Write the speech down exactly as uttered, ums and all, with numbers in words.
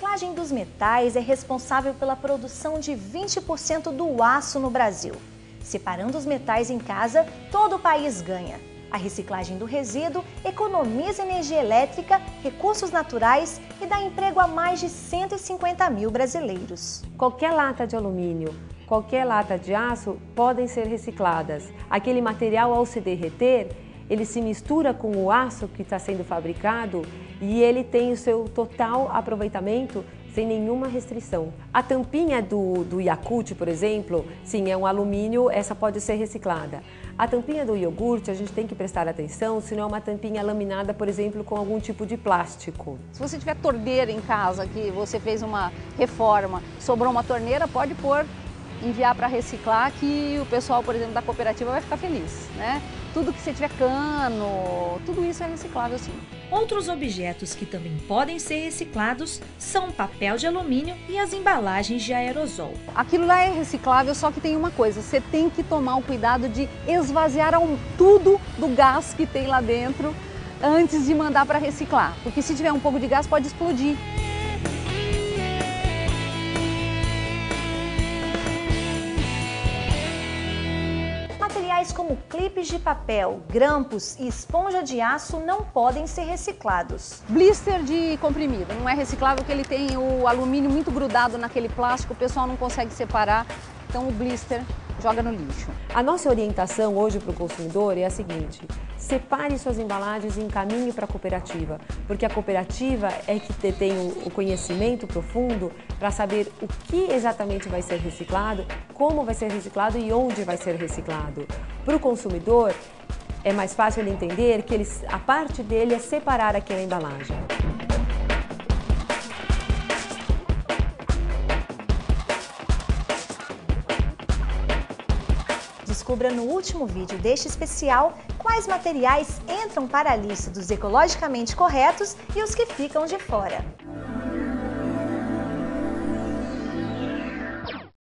reciclagem dos metais é responsável pela produção de vinte por cento do aço no Brasil. Separando os metais em casa, todo o país ganha. A reciclagem do resíduo economiza energia elétrica, recursos naturais e dá emprego a mais de cento e cinquenta mil brasileiros. Qualquer lata de alumínio, qualquer lata de aço podem ser recicladas. Aquele material, ao se derreter, ele se mistura com o aço que está sendo fabricado e ele tem o seu total aproveitamento sem nenhuma restrição. A tampinha do, do Yakult, por exemplo, sim, é um alumínio, essa pode ser reciclada. A tampinha do iogurte, a gente tem que prestar atenção se não é uma tampinha laminada, por exemplo, com algum tipo de plástico. Se você tiver torneira em casa, que você fez uma reforma, sobrou uma torneira, pode pôr, enviar para reciclar, que o pessoal, por exemplo, da cooperativa vai ficar feliz, né? Tudo que você tiver cano, tudo isso é reciclável sim. Outros objetos que também podem ser reciclados são o papel de alumínio e as embalagens de aerosol. Aquilo lá é reciclável, só que tem uma coisa, você tem que tomar o cuidado de esvaziar tudo do gás que tem lá dentro antes de mandar para reciclar, porque se tiver um pouco de gás pode explodir. Materiais como clipes de papel, grampos e esponja de aço não podem ser reciclados. Blister de comprimido, não é reciclável porque ele tem o alumínio muito grudado naquele plástico, o pessoal não consegue separar, então o blister joga no lixo. A nossa orientação hoje para o consumidor é a seguinte: separe suas embalagens e encaminhe para a cooperativa, porque a cooperativa é que detém o conhecimento profundo para saber o que exatamente vai ser reciclado, como vai ser reciclado e onde vai ser reciclado. Para o consumidor, é mais fácil ele entender que ele, a parte dele é separar aquela embalagem. Descubra no último vídeo deste especial quais materiais entram para a lista dos ecologicamente corretos e os que ficam de fora.